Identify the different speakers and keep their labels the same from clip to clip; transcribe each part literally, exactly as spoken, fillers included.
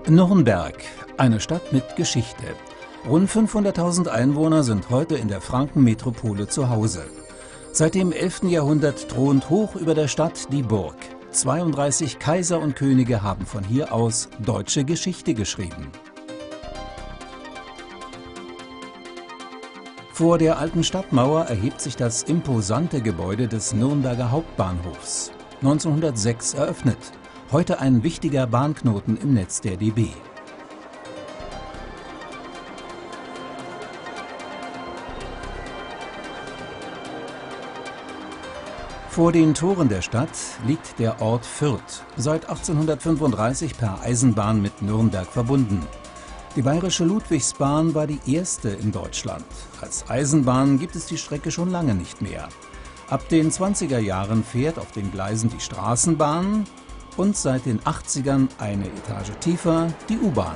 Speaker 1: Nürnberg, eine Stadt mit Geschichte. Rund fünfhunderttausend Einwohner sind heute in der Frankenmetropole zu Hause. Seit dem elften Jahrhundert thront hoch über der Stadt die Burg. zweiunddreißig Kaiser und Könige haben von hier aus deutsche Geschichte geschrieben. Vor der alten Stadtmauer erhebt sich das imposante Gebäude des Nürnberger Hauptbahnhofs. neunzehnhundertsechs eröffnet, heute ein wichtiger Bahnknoten im Netz der D B. Vor den Toren der Stadt liegt der Ort Fürth, seit achtzehnhundertfünfunddreißig per Eisenbahn mit Nürnberg verbunden. Die Bayerische Ludwigsbahn war die erste in Deutschland. Als Eisenbahn gibt es die Strecke schon lange nicht mehr. Ab den zwanziger Jahren fährt auf den Gleisen die Straßenbahn und seit den achtzigern eine Etage tiefer die U-Bahn.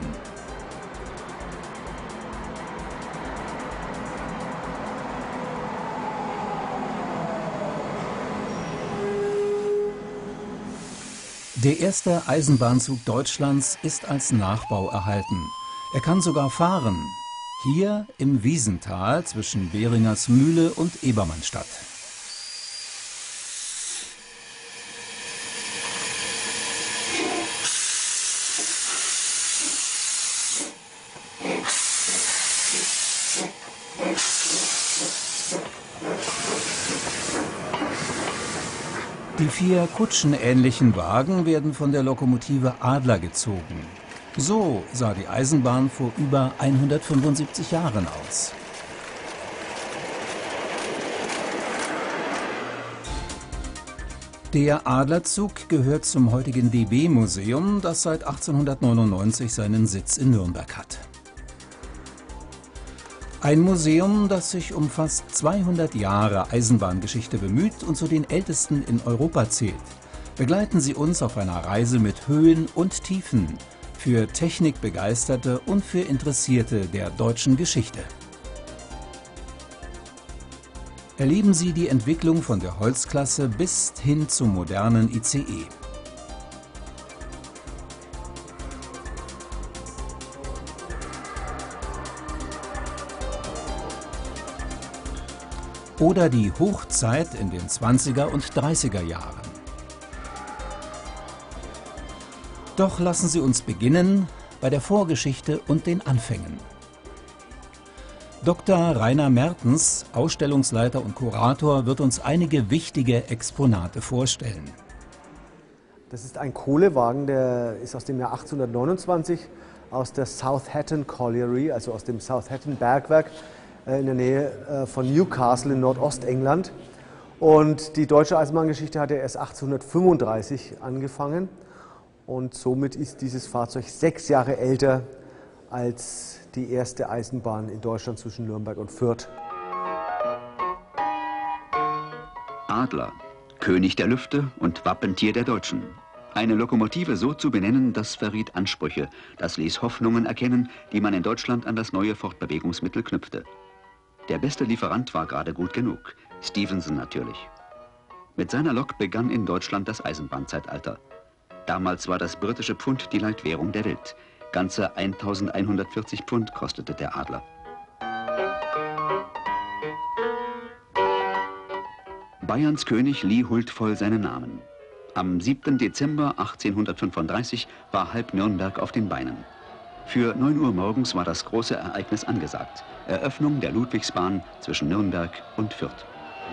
Speaker 1: Der erste Eisenbahnzug Deutschlands ist als Nachbau erhalten. Er kann sogar fahren. Hier im Wiesental zwischen Beringers Mühle und Ebermannstadt. Die vier kutschenähnlichen Wagen werden von der Lokomotive Adler gezogen. So sah die Eisenbahn vor über hundertfünfundsiebzig Jahren aus. Der Adlerzug gehört zum heutigen D B-Museum, das seit achtzehnhundertneunundneunzig seinen Sitz in Nürnberg hat. Ein Museum, das sich um fast zweihundert Jahre Eisenbahngeschichte bemüht und zu den ältesten in Europa zählt. Begleiten Sie uns auf einer Reise mit Höhen und Tiefen, für Technikbegeisterte und für Interessierte der deutschen Geschichte. Erleben Sie die Entwicklung von der Holzklasse bis hin zum modernen I C E. Oder die Hochzeit in den zwanziger und dreißiger Jahren. Doch lassen Sie uns beginnen bei der Vorgeschichte und den Anfängen. Doktor Rainer Mertens, Ausstellungsleiter und Kurator, wird uns einige wichtige Exponate vorstellen.
Speaker 2: Das ist ein Kohlewagen, der ist aus dem Jahr achtzehnhundertneunundzwanzig aus der Southampton Colliery, also aus dem Southampton Bergwerk in der Nähe von Newcastle in Nordostengland. Und die deutsche Eisenbahngeschichte hat ja erst achtzehnhundertfünfunddreißig angefangen. Und somit ist dieses Fahrzeug sechs Jahre älter als die erste Eisenbahn in Deutschland zwischen Nürnberg und Fürth.
Speaker 3: Adler, König der Lüfte und Wappentier der Deutschen. Eine Lokomotive so zu benennen, das verriet Ansprüche. Das ließ Hoffnungen erkennen, die man in Deutschland an das neue Fortbewegungsmittel knüpfte. Der beste Lieferant war gerade gut genug. Stephenson natürlich. Mit seiner Lok begann in Deutschland das Eisenbahnzeitalter. Damals war das britische Pfund die Leitwährung der Welt. Ganze eintausendeinhundertvierzig Pfund kostete der Adler. Bayerns König lieh huldvoll seinen Namen. Am siebten Dezember achtzehnhundertfünfunddreißig war halb Nürnberg auf den Beinen. Für neun Uhr morgens war das große Ereignis angesagt. Eröffnung der Ludwigsbahn zwischen Nürnberg und Fürth.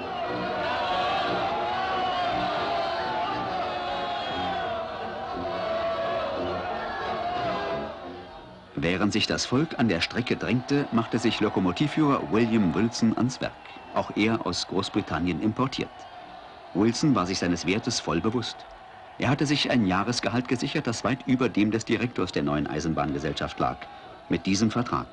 Speaker 3: Während sich das Volk an der Strecke drängte, machte sich Lokomotivführer William Wilson ans Werk. Auch er aus Großbritannien importiert. Wilson war sich seines Wertes voll bewusst. Er hatte sich ein Jahresgehalt gesichert, das weit über dem des Direktors der neuen Eisenbahngesellschaft lag. Mit diesem Vertrag.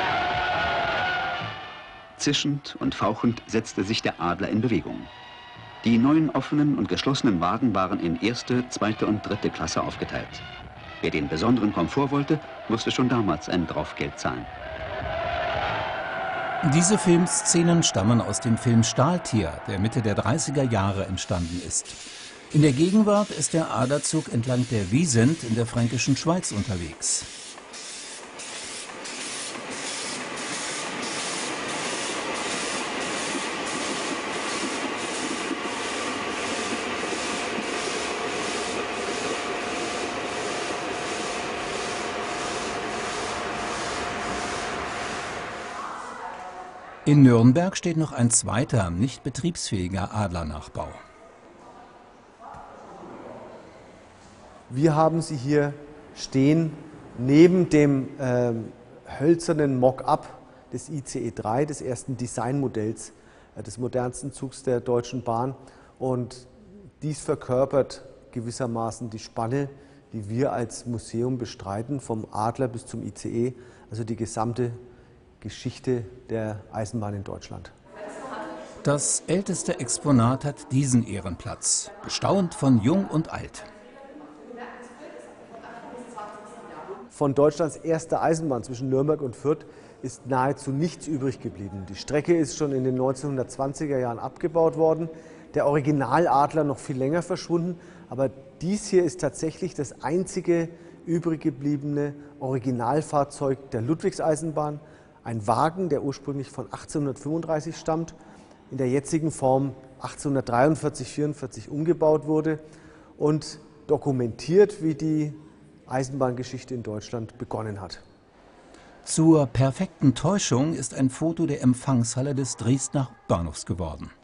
Speaker 3: Zischend und fauchend setzte sich der Adler in Bewegung. Die neun offenen und geschlossenen Wagen waren in erste, zweite und dritte Klasse aufgeteilt. Wer den besonderen Komfort wollte, musste schon damals ein Draufgeld zahlen.
Speaker 1: Diese Filmszenen stammen aus dem Film Stahltier, der Mitte der dreißiger Jahre entstanden ist. In der Gegenwart ist der Adlerzug entlang der Wiesent in der fränkischen Schweiz unterwegs. In Nürnberg steht noch ein zweiter, nicht betriebsfähiger Adlernachbau.
Speaker 2: Wir haben sie hier stehen neben dem äh, hölzernen Mock-up des I C E drei, des ersten Designmodells äh, des modernsten Zugs der Deutschen Bahn. Und dies verkörpert gewissermaßen die Spanne, die wir als Museum bestreiten, vom Adler bis zum I C E, also die gesamte Geschichte der Eisenbahn in Deutschland.
Speaker 1: Das älteste Exponat hat diesen Ehrenplatz, bestaunt von Jung und Alt.
Speaker 2: Von Deutschlands erster Eisenbahn zwischen Nürnberg und Fürth ist nahezu nichts übrig geblieben. Die Strecke ist schon in den neunzehnhundertzwanziger Jahren abgebaut worden, der Originaladler noch viel länger verschwunden, aber dies hier ist tatsächlich das einzige übrig gebliebene Originalfahrzeug der Ludwigseisenbahn. Ein Wagen, der ursprünglich von achtzehnhundertfünfunddreißig stammt, in der jetzigen Form achtzehnhundertdreiundvierzig vierundvierzig umgebaut wurde und dokumentiert, wie die Eisenbahngeschichte in Deutschland begonnen hat.
Speaker 1: Zur perfekten Täuschung ist ein Foto der Empfangshalle des Dresdner Bahnhofs geworden.